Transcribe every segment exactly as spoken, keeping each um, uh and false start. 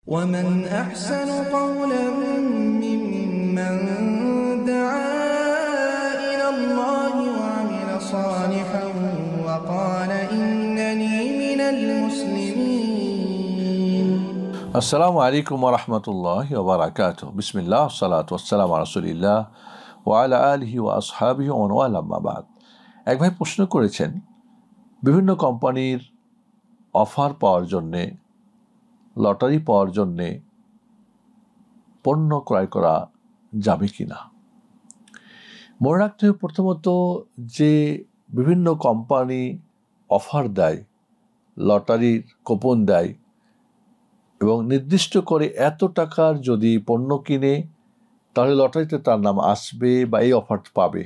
ومن أحسن قولا ممن دعا إلى الله وعمل صالحا وقال إنني من المسلمين. السلام عليكم ورحمة الله وبركاته. بسم الله والصلاة والسلام على رسول الله وعلى آله وأصحابه ومن والاه أما بعد। এক ভাই প্রশ্ন করেছেন, বিভিন্ন কোম্পানির অফার পাওয়ার জন্যে, লটারি পাওয়ার জন্যে পণ্য ক্রয় করা যাবে কি না। মনে রাখতে হবে প্রথমত যে বিভিন্ন কোম্পানি অফার দেয়, লটারির কুপন দেয় এবং নির্দিষ্ট করে এত টাকার যদি পণ্য কিনে তাহলে লটারিতে তার নাম আসবে বা এই অফার পাবে।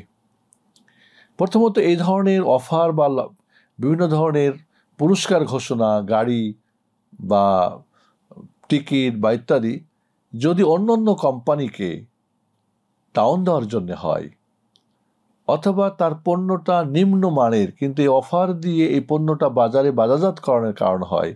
প্রথমত এই ধরনের অফার বা বিভিন্ন ধরনের পুরস্কার ঘোষণা, গাড়ি বা টিকিট বা ইত্যাদি যদি অন্য অন্য কোম্পানিকে ডাউন দেওয়ার জন্য হয়, অথবা তার পণ্যটা নিম্নমানের কিন্তু এই অফার দিয়ে এই পণ্যটা বাজারে বাজারজাতকরণের কারণ হয়,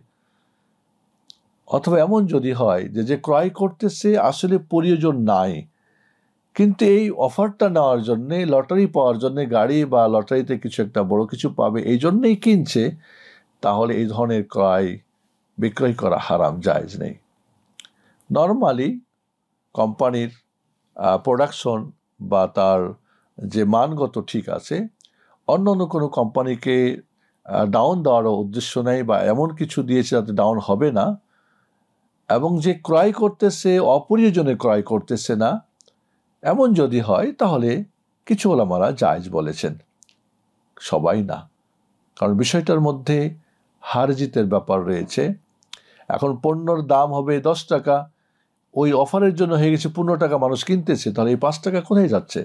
অথবা এমন যদি হয় যে যে ক্রয় করতেছে আসলে প্রয়োজন নাই কিন্তু এই অফারটা নেওয়ার জন্যে, লটারি পাওয়ার জন্যে, গাড়ি বা লটারিতে কিছু একটা বড় কিছু পাবে এই জন্যেই কিনছে, তাহলে এই ধরনের ক্রয় বিক্রয় করা হারাম, জায়েজ নেই। নর্মালি কোম্পানির প্রোডাকশন বা তার যে মানগত ঠিক আছে, অন্য অন্য কোনো কোম্পানিকে ডাউন দেওয়ারও উদ্দেশ্য নেই বা এমন কিছু দিয়েছে যাতে ডাউন হবে না, এবং যে ক্রয় করতেছে অপ্রয়োজনে ক্রয় করতেছে না, এমন যদি হয় তাহলে কিছু ওলামারা জায়েজ বলেছেন, সবাই না। কারণ বিষয়টার মধ্যে হার জিতের ব্যাপার রয়েছে। এখন পণ্যর দাম হবে দশ টাকা, ওই অফারের জন্য হয়ে গেছে পনেরো টাকা মানুষ কিনতেছে, তাহলে এই পাঁচ টাকা কোথায় যাচ্ছে?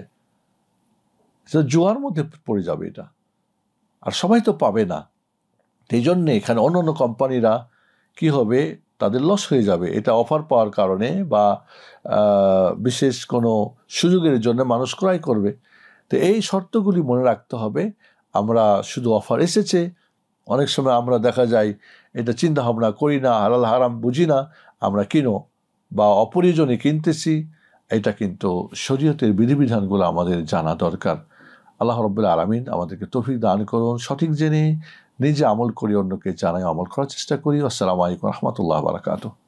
সেটা জুয়ার মধ্যে পড়ে যাবে এটা, আর সবাই তো পাবে না। এই জন্যে এখানে অন্য অন্য কোম্পানিরা কি হবে, তাদের লস হয়ে যাবে। এটা অফার পাওয়ার কারণে বা বিশেষ কোনো সুযোগের জন্য মানুষ ক্রয় করবে। তো এই শর্তগুলি মনে রাখতে হবে। আমরা শুধু অফার এসেছে, অনেক সময় আমরা দেখা যায় এটা চিন্তা ভাবনা করি না, হালাল হারাম বুঝি না, আমরা কিনো বা অপ্রয়োজনে কিনতেছি। এটা কিন্তু শরীয়তের বিধিবিধানগুলো আমাদের জানা দরকার। আল্লাহ রাব্বুল আলামিন আমাদেরকে তৌফিক দান করুন, সঠিক জেনে নিজে আমল করি, অন্যকে জানাই আমল করার চেষ্টা করি। আসসালামু আলাইকুম ওয়া রাহমাতুল্লাহি ওয়া বারাকাতুহু।